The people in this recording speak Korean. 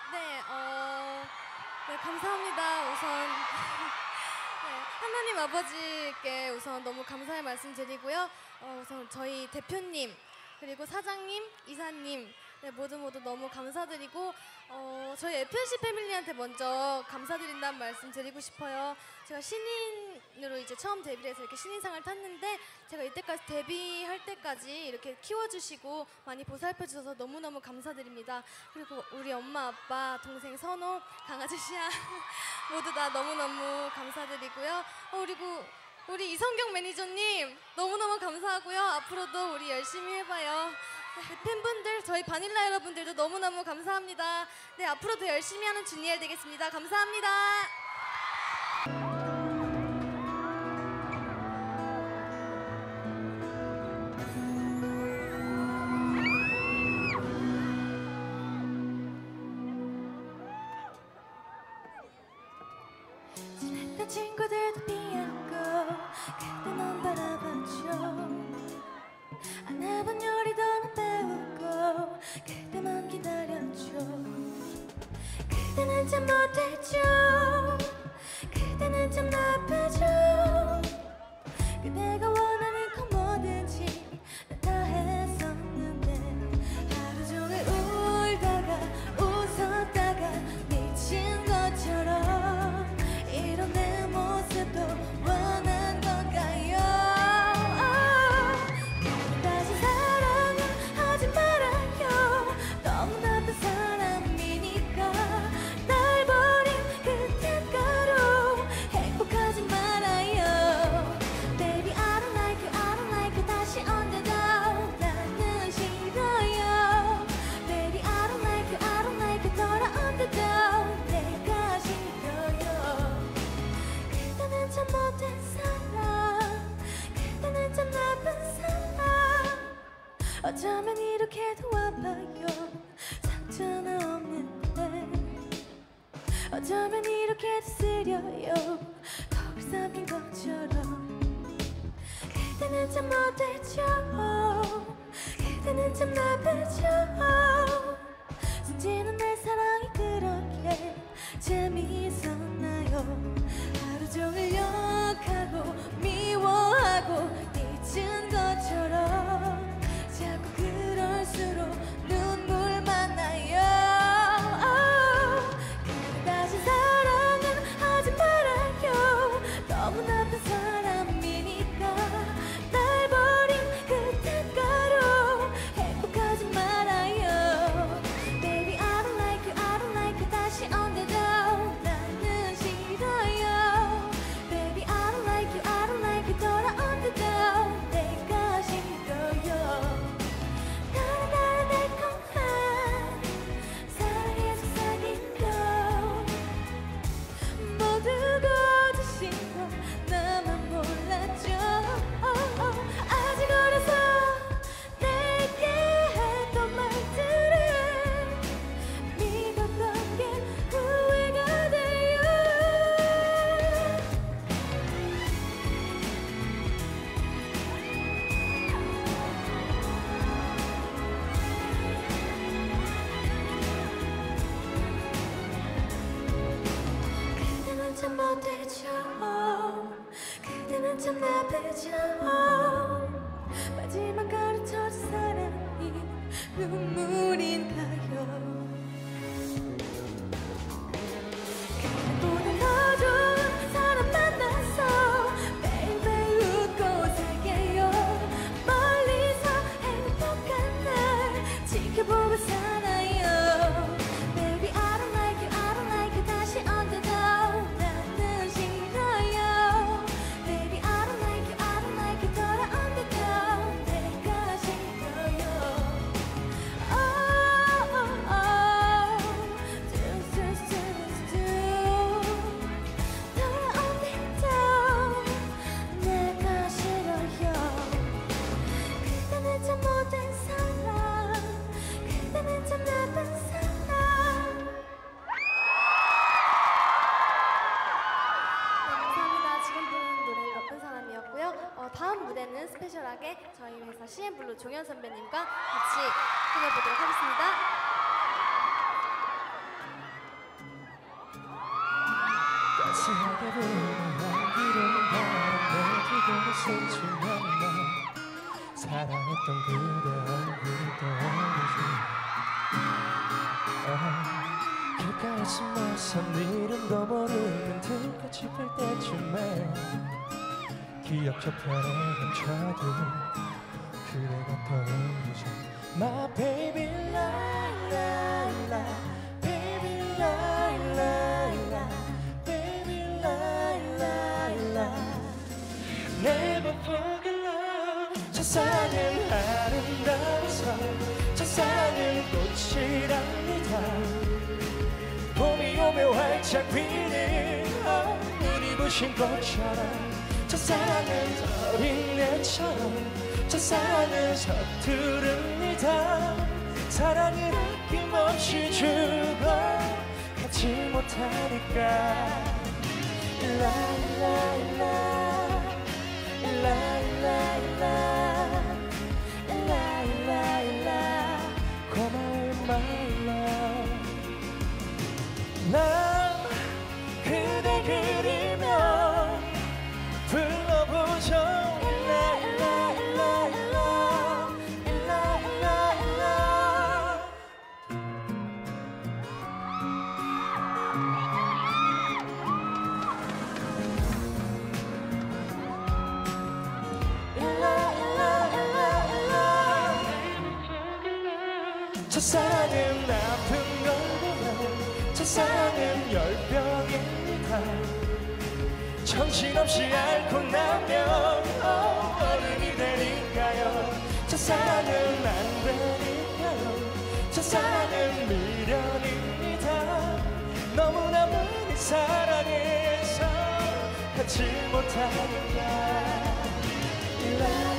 네, 네, 감사합니다. 우선 네, 하나님 아버지께 우선 너무 감사의 말씀 드리고요. 우선 저희 대표님 그리고 사장님, 이사님 네, 모두 너무 감사드리고 저희 FNC 패밀리한테 먼저 감사드린다는 말씀 드리고 싶어요. 제가 신인으로 이제 처음 데뷔를 해서 이렇게 신인상을 탔는데 제가 이때까지 데뷔할 때까지 이렇게 키워주시고 많이 보살펴주셔서 너무너무 감사드립니다. 그리고 우리 엄마, 아빠, 동생 선호, 강아지 시아 모두 다 너무너무 감사드리고요. 그리고 우리 이성경 매니저님 너무너무 감사하고요. 앞으로도 우리 열심히 해봐요. 네, 팬분들, 저희 바닐라 여러분들도 너무너무 감사합니다. 네, 앞으로 더 열심히 하는 주니엘 되겠습니다. 감사합니다. 친했던 친구들도 비웃고 그때만 바라봤죠. 안 해본 요리도 안 배우고 그때만 기다렸죠. 그때는 참 못했죠. 그때는 참 나쁘죠. 그대가 원하는 건 뭐든지 다 했었는데 하루 종일 울다가 웃었다가 미친 것처럼 이런 내 모습도 원한 건가요? 다시 사랑을 하지 말아요. 너무 나쁜 사람이니까 날 버린 그때가로 행복하지 말아요. Baby I don't like you, I don't like you. 다시 언제도 나는 싫어요. Baby I don't like you, I don't like you. 돌아온데도 내가 싫어요. 그때는 참 못된 사람, 그때는 참 나쁜 사람. 어쩌면 이렇게도 와봐요. 상처는 없는데 어쩌면 이렇게도 쓰려요. 덕을 삼킨 것처럼. 그때는 참 못됐죠. 그때는 참 나쁘죠. 숨지는 내 사랑이 그렇게 재미있었나요? 하루 종일 욕하고 미워하고 잊은 것처럼 자꾸 그럴수록 눈물만 나요. 다시 사랑은 하지 말아요. 너무 나쁜 사람이니까 날 버린 그때가로 행복하지 말아요. Baby I don't like you, I don't like you. 다시 언제도 나는 싫어요. Baby I don't like you, I don't like you. 돌아온데도 내가 싫어요. 나를 달콤한 사랑의 속삭임도 모두 거짓인 거 나만 몰랐죠. 아직 어려서 내게 했던 말들을 믿었던 게 후회가 돼요. 그때는 참 못되죠. 그때는 참 나쁘죠. 마지막 가르쳐준 사랑이 눈물인가요? 그보다 더 좋은 사람 만나서 매일매일 웃고 살게요. 멀리서 행복한 날 지켜보고 살아요. Baby I don't like you, I don't like you. 다시 언제도 나는 싫어요. Baby I don't like you, I don't like you. 돌아온데도 내가 싫어요. Oh, oh, oh. Do, do, do, do. 돌아온데도 내가 싫어요. 그때는 참 못된 사람, 그때는 참 나쁜 사람. 네, 감사합니다. 지금 부르는 노래는 나쁜 사람이었고요. 다음 무대는 스페셜하게 저희 회사 CN블루 종현 선배님과 같이 해보도록 하겠습니다. 진하게 부는 향기로운 바람 내 기분을 스치면 난 사랑했던 그대 얼굴이 떠오르지. 길가에 숨어서 네 이름도 모르는 들꽃이 필 때쯤에 기억 저편에 감춰둔 그대가 떠오르죠. My baby lie lie lie baby lie lie lie baby lie lie lie Never forget love. 세상은 아름다워서 세상은 꽃이랍니다. 봄이 오면 활짝 피는 눈이 부신 꽃처럼 세상은 어린애처럼 세상은 서투릅니다. 사랑은 아낌없이 주고 갖지 못하니까 라라라 라라라 라라라 고마워요 my love. 난 그대 그리며 불러보죠. 세상은 나쁜 걸 보면 세상은 열병입니다. 정신없이 앓고 나면 어른이 되니까요. 세상은 안 되니까요. 세상은 미련입니다. 너무나 많이 사랑해서 갖지 못하니까